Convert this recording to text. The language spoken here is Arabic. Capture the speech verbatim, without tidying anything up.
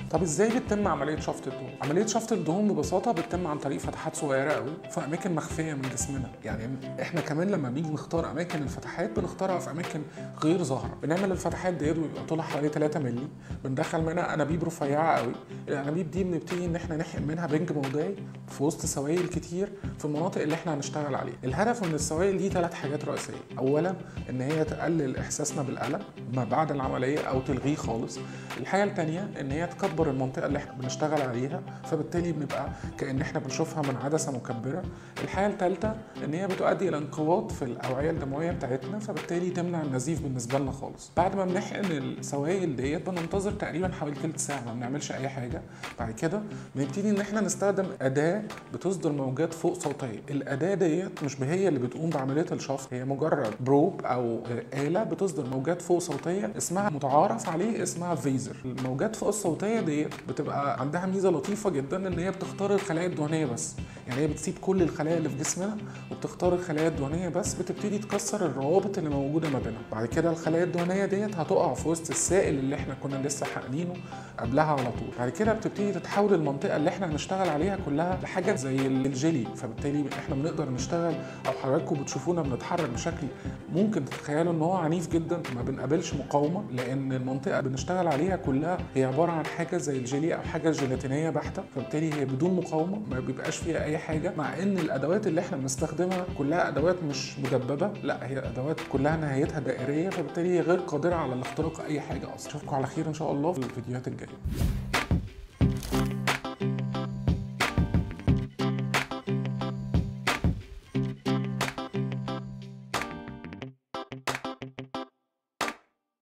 طب ازاي بتتم عمليه شفط الدهون؟ عمليه شفط الدهون ببساطه بتتم عن طريق فتحات صغيره قوي في اماكن مخفيه من جسمنا. يعني احنا كمان لما بنيجي نختار اماكن الفتحات بنختارها في اماكن غير ظاهره. بنعمل الفتحات ديت ويبقى طولها حوالي ثلاثة مللي، بندخل منها انابيب رفيعه قوي. الانابيب دي بنبتدي ان احنا نحقن منها بنج موضعي في وسط سوائل كتير في المناطق اللي احنا هنشتغل عليها. الهدف من السوائل دي ثلاث حاجات رئيسيه. اولا ان هي تقلل احساسنا بالالم ما بعد العمليه او تلغيه خالص. الحاجه الثانيه ان هي تكبر المنطقه اللي احنا بنشتغل عليها، فبالتالي بنبقى كأن احنا بنشوفها من عدسه مكبره. الحاجه الثالثه ان هي بتؤدي الى انقباض في الاوعيه الدمويه بتاعتنا، فبالتالي تمنع النزيف بالنسبه لنا خالص. بعد ما بنحقن السوائل ديت بننتظر تقريبا حوالي ثلث ساعه ما بنعملش اي حاجه. بعد كده بنبتدي ان احنا نستخدم اداه بتصدر موجات فوق صوتيه. الاداه ديت مش هي اللي بتقوم بعمليه الشفط، هي مجرد بروب او اله بتصدر موجات فوق صوتيه اسمها متعارف عليه اسمها فيزر. الموجات فوق الصوتيه ديت بتبقى عندها ميزه لطيفه جدا ان هي بتختار الخلايا الدهنيه بس. يعني هي بتسيب كل الخلايا اللي في جسمنا وبتختار الخلايا الدهنيه بس، بتبتدي تكسر الروابط اللي موجوده ما بينها. بعد كده الخلايا الدهنيه ديت هتقع في وسط السائل اللي احنا كنا لسه حاقنينه قبلها على طول. بعد كده بتبتدي تتحول المنطقه اللي احنا هنشتغل عليها كلها لحاجه زي الجيلي، فبالتالي احنا بنقدر نشتغل او حضراتكم بتشوفونا بنتحرك بشكل ممكن تتخيلوا ان هو عنيف جدا، ما بنقابلش مقاومه لان المنطقه بنشتغل عليها كلها هي عباره عن حاجه زي الجيلي او حاجه جيلاتينيه بحته، فبالتالي هي بدون مقاومه ما بيبقاش فيها اي حاجه. مع ان الادوات اللي احنا بنستخدمها كلها ادوات مش مدببه، لا هي ادوات كلها نهايتها دائريه، فبالتالي هي غير قادره على الاختراق اي حاجه اصلا. اشوفكم على خير ان شاء الله في الفيديوهات الجايه.